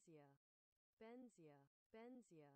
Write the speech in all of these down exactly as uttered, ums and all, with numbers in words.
Benzia, Benzia, Benzia.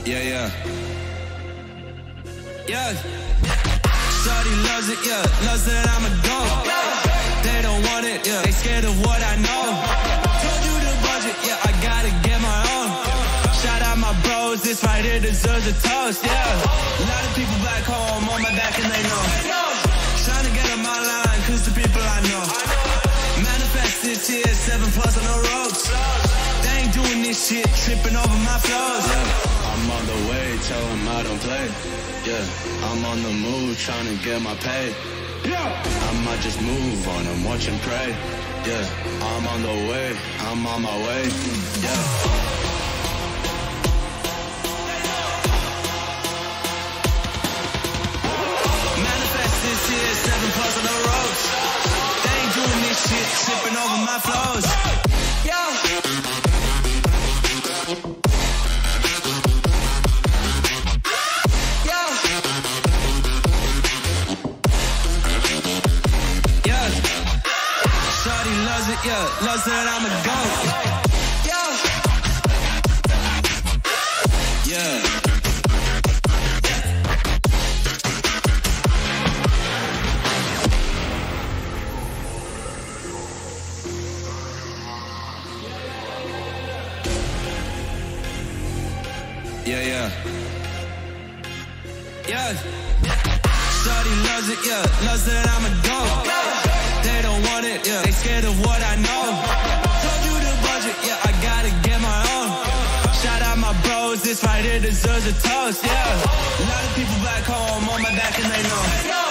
Yeah, yeah. Yeah. Shawty loves it, yeah. Loves that I'm a goat. They don't want it, yeah. They scared of what I know. Told you the budget, yeah. I gotta get my own. Shout out my bros, this right here deserves a toast, yeah. A lot of people back home on my back and they know. Trying to get on my line, cause the people I know. Manifest this year, seven plus on the ropes. They ain't doing this shit, tripping over my flows. Yeah, I'm on the way, tell them I don't play. Yeah, I'm on the move, trying to get my pay. I might just move on and watch and pray. Yeah, I'm on the way, I'm on my way. Yeah. Seven plus on the ropes. They ain't doing this shit, sipping over my flows. Yo. Yo. Yeah. Shawty loves it, yeah. Loves that I'm a goat. Yo. Yeah. Yeah, yeah. Yeah. Shawty loves it, yeah. Loves that I'm a goat. They don't want it, yeah. They scared of what I know. Told you the budget, yeah. I gotta get my own. Shout out my bros, this right here deserves a toast, yeah. A lot of people back home on my back and they know.